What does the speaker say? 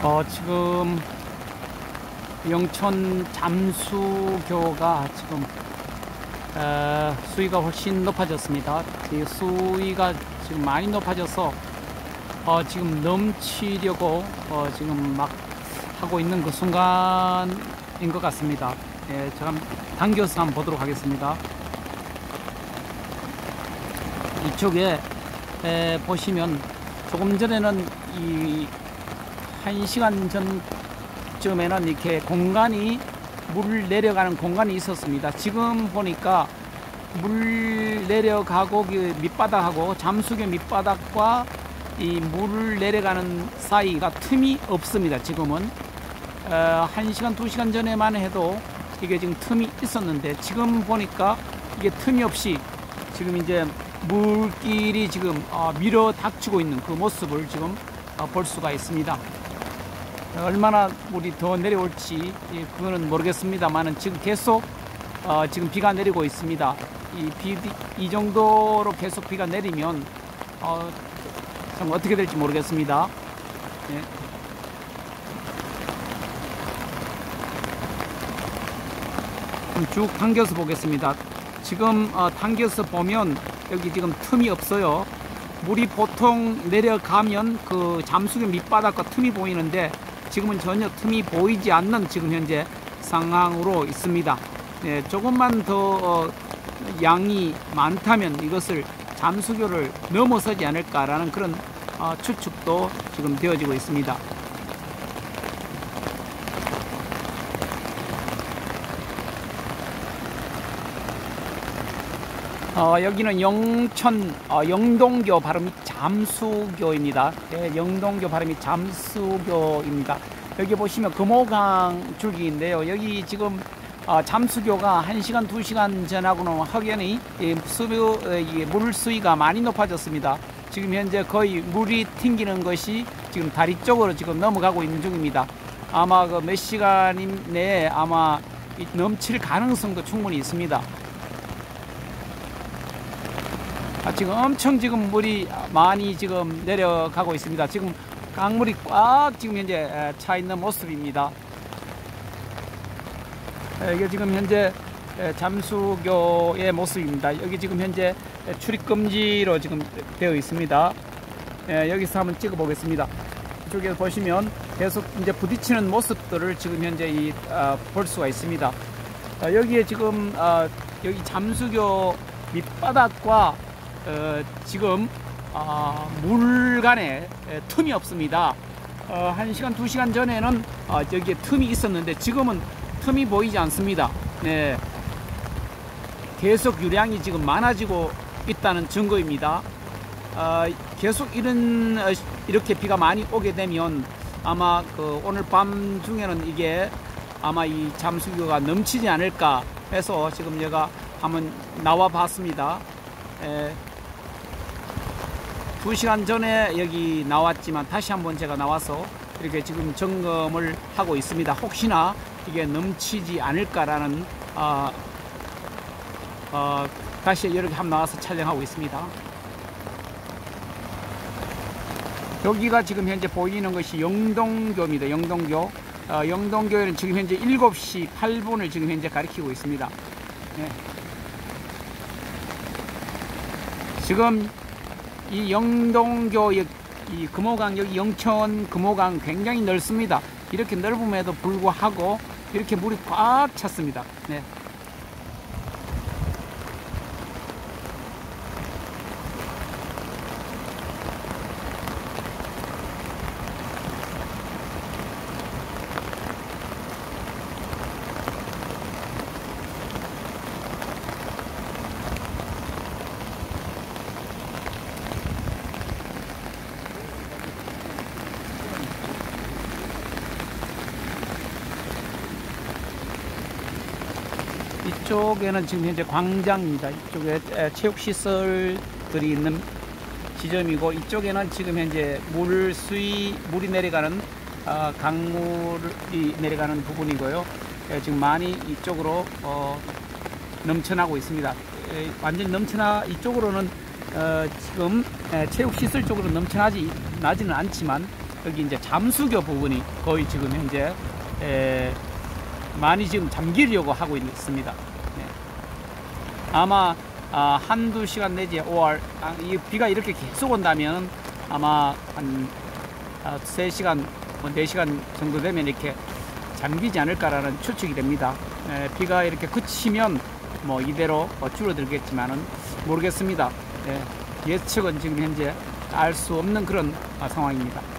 지금 영천 잠수교가 지금 수위가 훨씬 높아졌습니다. 이 수위가 지금 많이 높아져서 지금 넘치려고 지금 막 하고 있는 그 순간인 것 같습니다. 예, 제가 당겨서 한번 보도록 하겠습니다. 이쪽에 보시면 조금 전에는 이 1시간 전쯤에는 이렇게 공간이 물 내려가는 공간이 있었습니다. 지금 보니까 물 내려가고 그 밑바닥하고 잠수교 밑바닥과 이 물 내려가는 사이가 틈이 없습니다. 지금은 1시간 2시간 전에만 해도 이게 지금 틈이 있었는데 지금 보니까 이게 틈이 없이 지금 이제 물길이 지금 밀어 닥치고 있는 그 모습을 지금 볼 수가 있습니다. 얼마나 물이 더 내려올지 그거는 모르겠습니다만은 지금 계속 지금 비가 내리고 있습니다. 이 정도로 계속 비가 내리면 참 어떻게 될지 모르겠습니다. 네. 쭉 당겨서 보겠습니다. 지금 당겨서 보면 여기 지금 틈이 없어요. 물이 보통 내려가면 그 잠수교 밑바닥과 틈이 보이는데 지금은 전혀 틈이 보이지 않는 지금 현재 상황으로 있습니다. 네, 조금만 더 양이 많다면 이것을 잠수교를 넘어서지 않을까라는 그런 추측도 지금 되어지고 있습니다. 여기는 영천 영동교 발음이 잠수교입니다. 네, 영동교 발음이 잠수교입니다. 여기 보시면 금호강 줄기인데요. 여기 지금 잠수교가 1시간 2시간 전하고는 확연히 물 수위가 많이 높아졌습니다. 지금 현재 거의 물이 튕기는 것이 지금 다리 쪽으로 지금 넘어가고 있는 중입니다. 아마 그 몇 시간 내에 아마 넘칠 가능성도 충분히 있습니다. 지금 엄청 지금 물이 많이 지금 내려가고 있습니다. 지금 강물이 꽉 지금 현재 차 있는 모습입니다. 이게 지금 현재 잠수교의 모습입니다. 여기 지금 현재 출입 금지로 지금 되어 있습니다. 여기서 한번 찍어 보겠습니다. 이쪽에 보시면 계속 이제 부딪히는 모습들을 지금 현재 볼 수가 있습니다. 여기에 지금 여기 잠수교 밑바닥과 지금 물간에 틈이 없습니다. 1시간 2시간 전에는 여기에 틈이 있었는데 지금은 틈이 보이지 않습니다. 네, 계속 유량이 지금 많아지고 있다는 증거입니다. 계속 이렇게 비가 많이 오게 되면 아마 오늘 밤 중에는 이게 아마 이 잠수교가 넘치지 않을까 해서 지금 제가 한번 나와 봤습니다. 2시간 전에 여기 나왔지만 다시 한번 제가 나와서 이렇게 지금 점검을 하고 있습니다. 혹시나 이게 넘치지 않을까라는 다시 이렇게 한번 나와서 촬영하고 있습니다. 여기가 지금 현재 보이는 것이 영동교입니다. 영동교. 영동교에는 지금 현재 7시 8분을 지금 현재 가리키고 있습니다. 네. 지금 이 영동교 이 금호강 여기 영천 금호강 굉장히 넓습니다. 이렇게 넓음에도 불구하고 이렇게 물이 꽉 찼습니다. 네. 이쪽에는 지금 현재 광장입니다. 이쪽에 체육시설들이 있는 지점이고 이쪽에는 지금 현재 물이 내려가는 강물이 내려가는 부분이고요. 지금 많이 이쪽으로 넘쳐나고 있습니다. 완전히 이쪽으로는 지금 체육시설 쪽으로 나지는 않지만 여기 이제 잠수교 부분이 거의 지금 현재 많이 지금 잠기려고 하고 있습니다. 네. 아마 한두 시간 내지 5월 이 비가 이렇게 계속 온다면 아마 한 3시간, 4시간 정도 되면 이렇게 잠기지 않을까라는 추측이 됩니다. 비가 이렇게 그치면 뭐 이대로 줄어들겠지만은 모르겠습니다. 예측은 지금 현재 알 수 없는 그런 상황입니다.